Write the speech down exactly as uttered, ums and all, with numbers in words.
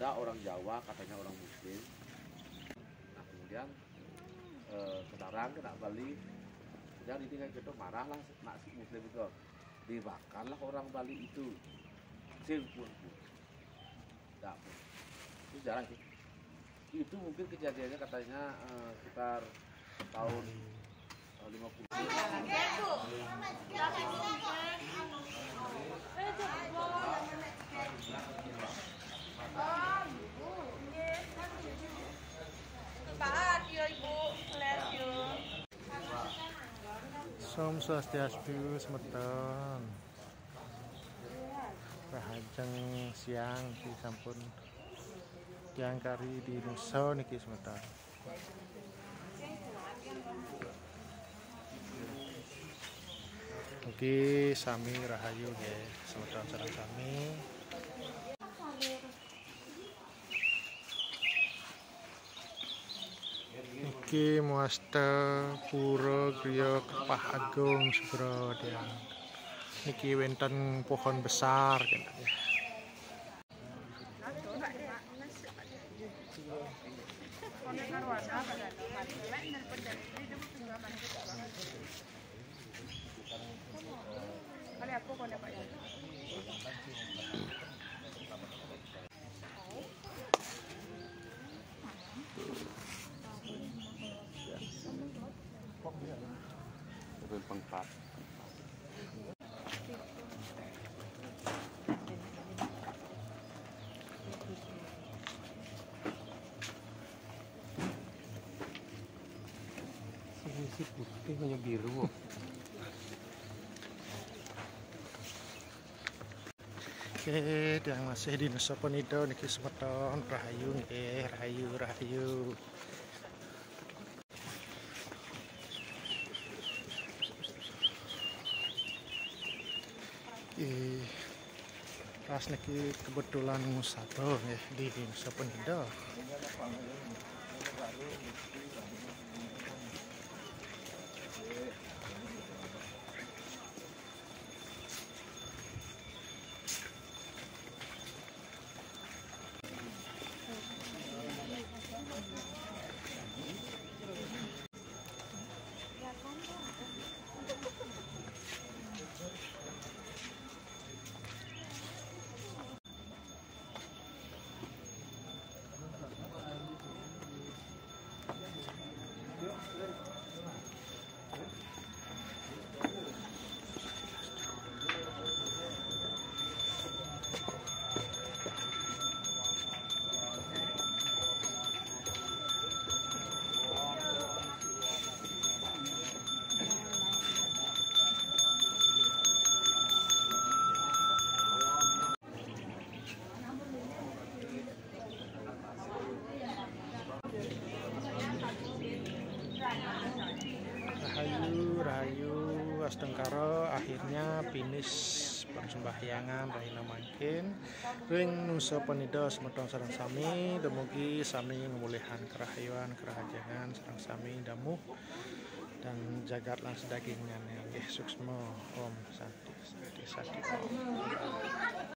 ada orang Jawa katanya orang Muslim. Nah kemudian eh, kendaraan kena Bali, kemudian ini kayak gitu marahlah nak si Muslim itu, dibakarlah orang Bali itu, silpun pun, tidak pun, itu jarang sih. Itu mungkin kejadiannya katanya eh, sekitar tahun eh, lima puluh. Som Swastiastu semeton. Rahajeng siang di sampun tiang kari di Nusa niki semeton. Mugi sami rahayu nggih semeton sareng sami. Niki muasta pura griya Kepah Agung Subrodiang. Niki wonten pohon besar gitu ya. Pengpat. Ini putih hanya biru. Oke, yang masih di Nusa Penida niki semeton rahayu nggih, rahayu rahayu. Eh, pas niki kebetulan musabah nggih di Nusa Penida. Rahayu, rahayu, astengkara akhirnya finish persembahyangan rahina mangkin ring Nusa Penida semeton sareng sami dumugi sami ngemulihan kerahayuan kerahajangan sareng sami damuh dan jagat lan sedagingan nggih suksma om santi santi santi om.